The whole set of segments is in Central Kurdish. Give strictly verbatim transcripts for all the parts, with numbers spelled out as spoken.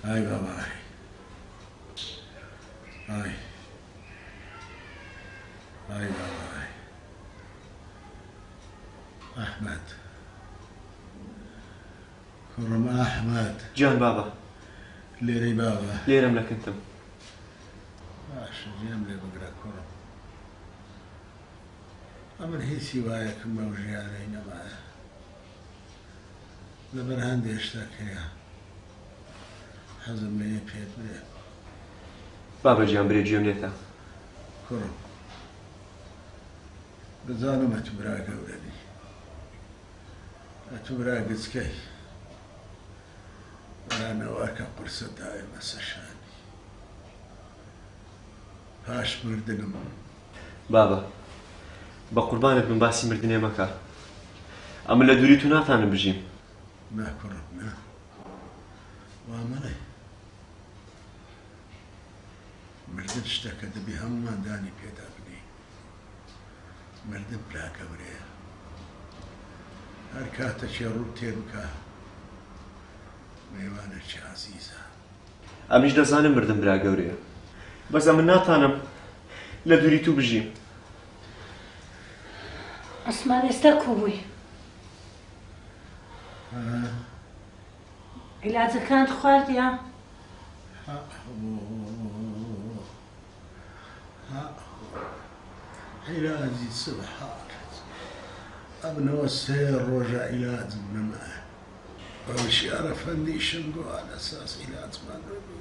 هاي بابا هاي هاي هاي بابا هاي أحمد كرم أحمد جان بابا ليري بابا ليرم لك أنتم باش جيم لي بقرا كرم أمر هي سوايك موجي علينا معه لبر هندي اشتكي حزم لي بيت بلي بابا جان بري جيم ليتا كرم بزانو ما تبراك أولادي أتبراك زكي أنا واكا قرصة دائما سشاني هاش مردنم بابا بقربانك من باسي مردني مكا أما اللي دوريتو ناتان بجيم ما كرم ما وامري مردن اشتكى دبي هم ما داني بيدا بني مردن بلا كبري هركاتا شروب تيركا ميوانك عزيزة أميش دزانم مردن برا قوريا بس أما ناتانم اللي دوريتو بجيم اسمعني استكوبي ها إلا كانت خوالتي ها ها علاجي سبحان ابن والسير رجع علاج من معه وش يعرف اني شنقو على اساس علاج ما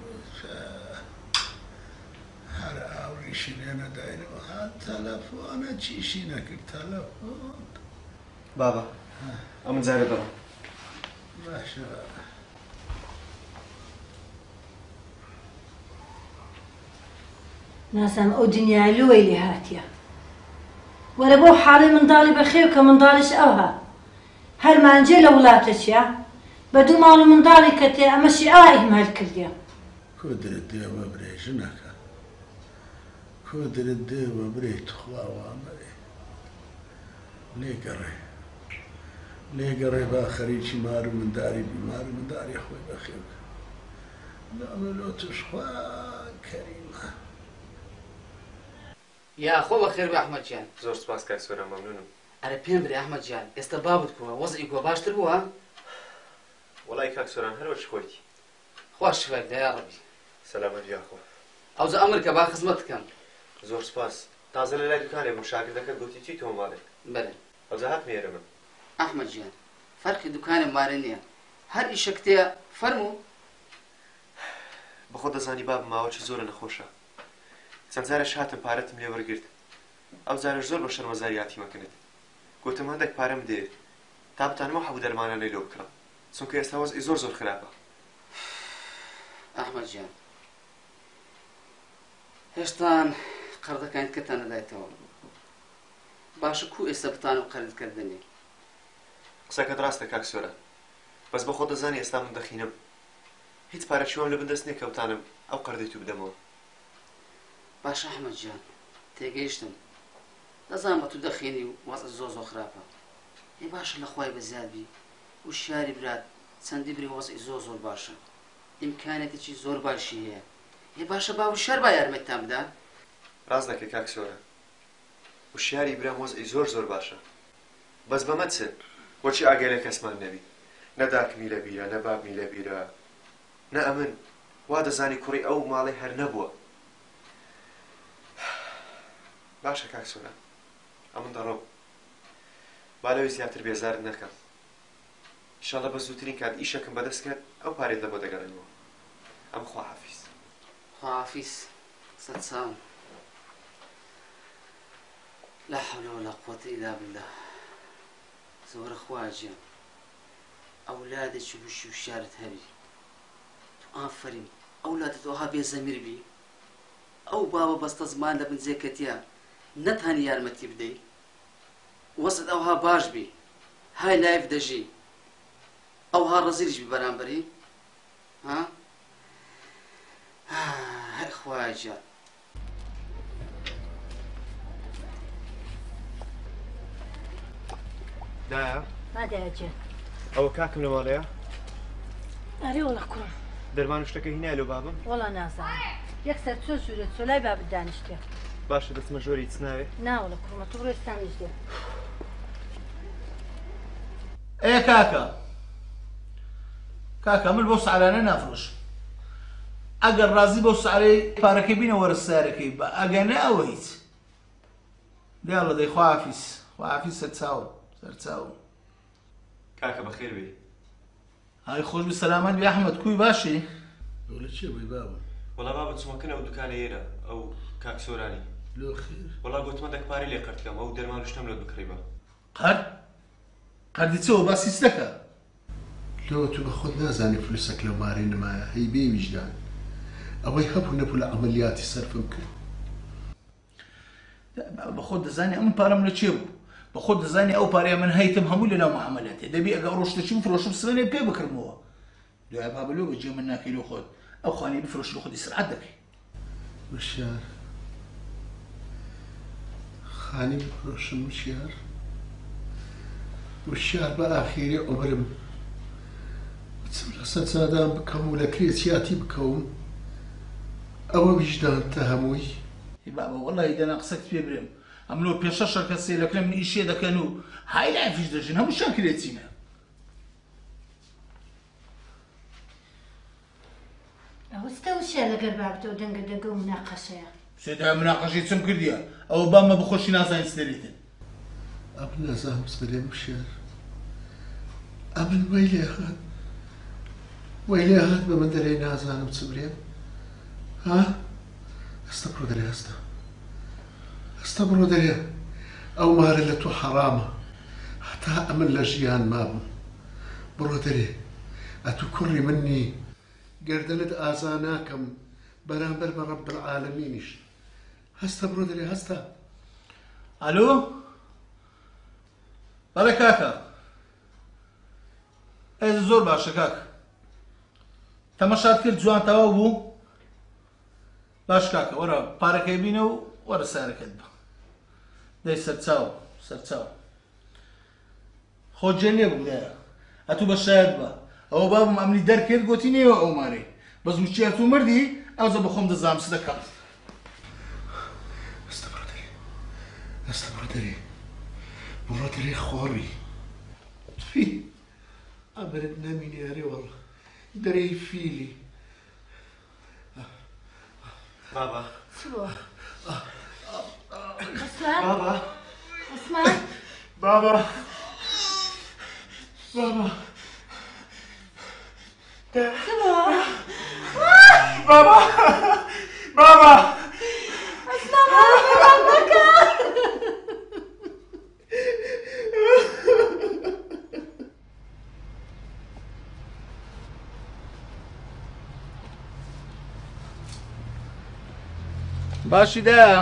هل اوري شنينا داينو هاد تلفون تشيشينك التلفون بابا أمن زاري برا ما شاء الله ناسم او دنيا لويلي هاتيا ولا بو حالي من ضالي بخير كمن ضالش اوها هل ما نجي لولاتش يا بدو مالو من ضالي كتي امشي آيه مهالكل كودر الديوة بري جنكا كودر الديوة بري تخوا وامري ليه قري ليه قري باخري شي مارو من داري بمارو من داري اخوي بخير لا ملو تشخوا كريمة يا أخو بخير بأحمد جان زور سپاس كاك سورا ممنونم أنا بين بري أحمد جان استبابت كوا وضعي كوا باشتر بوا والله كاك سورا هل وش خويتي خوش شفاك ده يا ربي سلامت يا أخو أو زا أمريكا با خدمتكم زور سپاس تازه للا دكاني مشاكردك قلتي چی تو مالك بله أو زا هات ميرم أحمد جان فرق دكان مارنيا هر إشكتيا فرمو بخود دزانی باب ماوە چی زۆرە نەخۆشە چەند جارێش هاتم پارەتم لێ وەرگرت ئەو جارش زۆر بە شەرمەزاریاتی مەکرد گوتم هەندێک پارەم دێ تا بتانمەوە هەموو دەرمانە لێ لۆ بکڕم چونکە ئێستا وەزعی زۆر زۆر خراپە أحمد جان هێشتان قەرزەکانت کەتان نەدایتەوە باشە کوو ئێستا بتانم قەرزکردنی قسەکەت ڕاستە کاک سۆرە بەس بە خۆ دەزانی ئێستا من دەخینم هیچ پارەچیوەم لە بەدەست نییە کە بتانم ئەو قەرزەی تو بدەمەوە باش أحمد جان تێگەیشتم دەزانم بە تو دەخێنی و وەزعت زۆر زۆر خراپە ێ باشە لە خوای بەزیادبی وشیاری برات چەندی بری وەزعی زۆر زۆر باشە ئیمکانێتێکی زۆر باشی هەیە ێ باشە با وشار با یارمەتتان بدات ڕاست دەکەی کاک سۆرە وشیاری برام وەزعی زۆر زۆر باشە بەس بەمە چ بۆچی ئاگای لە کەسمان نەبی نە داکمی لە بیرە نە بابمی لە بیرە نە ئەمن وا دەزانی کوڕی ئەو ماڵی هەر نەبووە باشە کاک سۆرە ئەمن دەڕۆم با لەوەی زیاتر بێزارت نەکەم ئینشاڵڵا بە زووترین کات ئیشەکەم بەدەست کرد ئەو پارەت لە بۆ دەگەڕێنەوە ئەم خواحافیز خواحافیز سەد ساڵ لا حول ولا قوة إلا بالله زۆر خواجە ئەولادێکی وشی وشارت هەبی تو ئافرین ئەولادت ئەوها بێزەمیر بی ئەو بابە بەستە زمان لە بنجێکەتیە نەتانی یارمەتی بدەی وەسط ئەوها باش بی های لایف دەژی ئەوها ڕەزیلش بی بەرامبەری ها هەی خواجە دایە ما داجي ئەوە کاکم لە ماڵەیە أري والله كرم دەرمان و شتەکە هینای لەو بابم وەڵا نازانم یەکسەر چۆ ژوورێت چۆ لای بابت دانیشتێ باشە دەچمە ژۆری چ ناوێ ناوەڵە کوڕمە تو بڕۆ ئێستا نیژدێ ئێ کاکە کاکە من بۆ سعرانە نافرۆشم ئەگەر ڕازی بۆ سعرەی پارەکەی بینە وەرە سارەکەی بە ئەگە نەوە هیچ دیاڵە دەی خواحافیز خواحافیز سەرچاوم سەرچاوم کاکە بەخێر بێ هاي خۆش بی سەلامەت بی ئەحمەد کوی باشی لە چێ بێ بابم وەڵا بابە چوومەکەن ئەو دوکانە ئێرە ئەو کاک سۆرانی لۆ خێر وەڵا گوتمە دەکپاری لێ قەرتکەم ئەو دەرمان و شتەم لێ بکڕی بە قەرد قەردی چەوە باسی چ دەکە لۆ تو بە خۆت نازانی فلوسەک لەو مارەی نمایە هەی بێ ویژدان ئەوەی هەبوو نەبوو لە عەمەلیاتی سەرفم کرد بە خۆت دەزانی ئەم پارەم لە چێ بوو بە خۆت دەزانی ئەو پارەیە من هەیتم هەموو لەناو مەعامەلاتێ دەبی ئەگە ڕۆشتەچیم فرۆشم سرێ پێ بکڕمەوە دوای بابلۆ بەجێ من ناکەی لۆ خۆت ئەو خانەی بفرۆشی لە خۆتی سرعەت دەکەی وشیار خانی بفرۆشم وشیار وشیار بە ئاخیری عومرم بچم لە سەجادان بکەم و لە کرێچیاتی بکەوم ئەوە ویژدانتە هەمووی بابا وەڵی دەنا قسەت پێ برێم ئەملۆ پێشە شەرکە سێلەکە من ئیشێ دەکەن و های لایفیش دەژن هەمووشیان کرێچینە ئەوەستە وشە لەگەر بابتەوە دەنگە دەنگە و مناقەشەیە سێدا مناقەشەی چم کردیە ئەوە بامە بخۆشی نازانی سدەرێتن ئەمن نازانم سبەرێم وشیار ئەمن وەی لێ هات وەی لێ هات بە من دەرێ نازانم چ برێم ها هەستە بڕۆ دەرێ هەستە هەستە بڕۆ دەرێ ئەو مارە لە تۆ حەرامە هەتا ئەمن لە ژیان مابوو بڕۆ دەرێ ئەتوو کوڕی منی گەردەنت ئازا ناکەم بەرامبەر بە ڕەب العالەمینیش هەستە بڕۆ دەرێ هەستە ئەلۆ بەڵێ کاکە ئێ زۆر باشە کاکە تەمەشات کرد جوان تەواو بوو باش کاکە وەرە پارەکەی بینە و وەرە سارەکەت بە دەی سەرچاو سەرچاو خۆ جێ لێ بوو دایە ئەتوو بە شایەت بە ئەوە بابم ئەمنی دەرکرد گوتی نێوە ئەو مارەی بە زووچی ئەتوو مردی ئەوزە بە خۆم دەزانم چ دەکەم هەستە بڕۆ دەرێ هەستە بڕۆ دەرێ بڕۆ دەرێ خۆڕی توی ئەبرت نەمینێ هەرێ وەڵە دەرەی فیلی بابا چوە ئەسمان بابا ئەسمان بابا بابا چوە بابا بابا ئەسمان بابا مەکە باشی دایە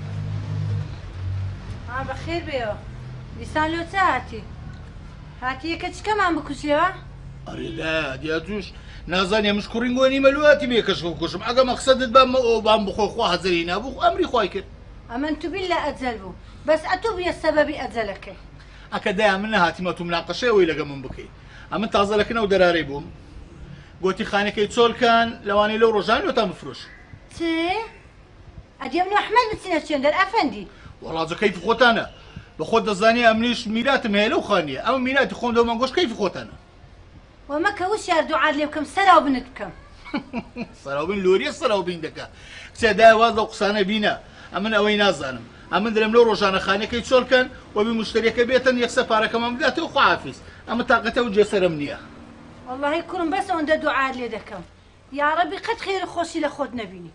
ها بەخێر بێەوە دیسان لۆ چ هاتی هاتی یەکە چکەمان بکوژێەوە ئەرێ دایە دیا توش نازانێ مش کوڕینگۆنی مەلوواتی مێکەش بکوشم ئەگە مەقسەدت بامە ئەو بام بخۆ خوا هەزەری نابوو ئەمری خوای کرد ئەمەن تو بیل لە ئەجەل بوو بەس ئەتوو بێ سەبەبی ئەجەلەکەی ئەکە دایە من نەهاتیمە تو مناقەشەی ئەوەی لەگە من بکەیت ئەمن تازەلەکەن ئەو دەرارەی بووم گوتی خانەکەی چۆلکان لەوانەی لەو ڕۆژان وتان بفرۆش چێ ئەدێم ئەحمەد بچینە چێندەر ئەفەندی وەڵاجە کەیف خۆتانە بە خۆت دەزانی ئەمنیش میراتم هەیە لەو خانیە ئەمە میراتی خۆم دەومە گۆش کەیف خۆتانە وەمەکە وشیار دوعات لێ بکەم سەراو بنت بکەم سەراوبین لۆریە سەراوبین دەکە کچێ دای واز لەو قسانە بینە ئەمن ئەوەی نازانم ئەمن دەرێم لەو ڕۆژانە خانەکەی چۆڵکەن وەبی مشتریەکە بێتن یەکسە پارەکەمان بداتەوە خواحافیز ئەمە تااقەتە و جێسەرم نییە واللهی کوڕم بەس ئەوەندە دوعات لێ دەکەم یاڕەبی قەت خێر خۆشی لە خۆت نەبینی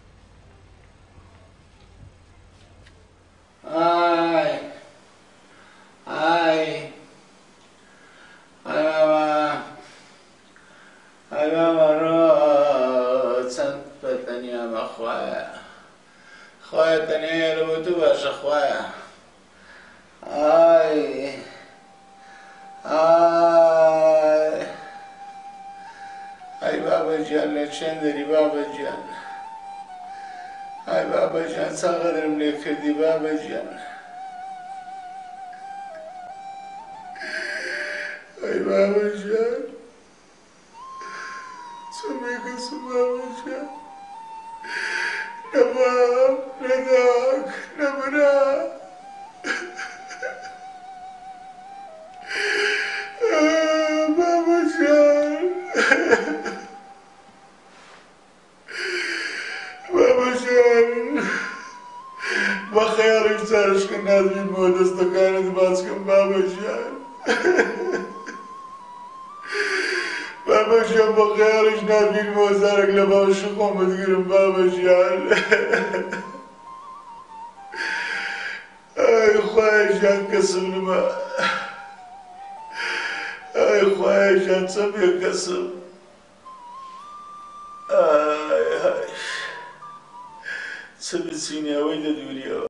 ئای ئای ئای بابا ئای بابا ڕۆ چەند بەتەنیا بەخوایە خوایە تەنیا لە بۆ تو باشە خوایە ئای ئای ئای بابا گیان لە چێن دەری بابا گیان ئای بابا گیان چاقەدرم لێ کردی بابا گیان ئای بابا گیان چۆمەی بابەجان نەمام نەداک نەمرا بابەجان بابەجان بە خەیاڵی جارشکە نازبینمەوە دەستەکانت باسکەم بابەجان بابەجان بە خەیاڵیش نازبینمەوە زارێک لە باوەشی خۆم بگرم بابەجان ئای خوایە ژیان کەسم نما ئای خوایە ژیان چەند بێ کەسم ئای های چه بچینەوەی لە دووریەوە